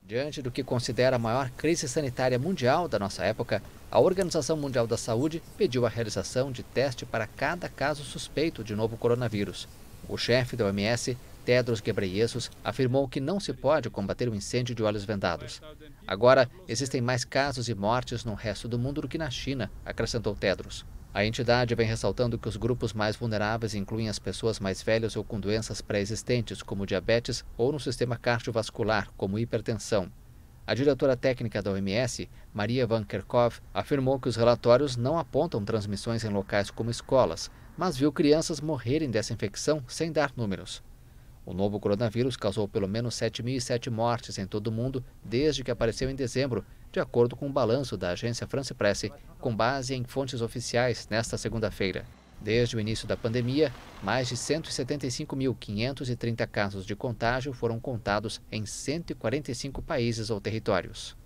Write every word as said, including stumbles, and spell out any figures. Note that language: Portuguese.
Diante do que considera a maior crise sanitária mundial da nossa época, a Organização Mundial da Saúde pediu a realização de teste para cada caso suspeito de novo coronavírus. O chefe da O M S, Tedros Ghebreyesus, afirmou que não se pode combater o incêndio de olhos vendados. Agora, existem mais casos e mortes no resto do mundo do que na China, acrescentou Tedros. A entidade vem ressaltando que os grupos mais vulneráveis incluem as pessoas mais velhas ou com doenças pré-existentes, como diabetes, ou no sistema cardiovascular, como hipertensão. A diretora técnica da O M S, Maria Van Kerkhove, afirmou que os relatórios não apontam transmissões em locais como escolas, mas viu crianças morrerem dessa infecção sem dar números. O novo coronavírus causou pelo menos sete mil e sete mortes em todo o mundo desde que apareceu em dezembro, de acordo com o balanço da agência France Presse, com base em fontes oficiais nesta segunda-feira. Desde o início da pandemia, mais de cento e setenta e cinco mil quinhentos e trinta casos de contágio foram contados em cento e quarenta e cinco países ou territórios.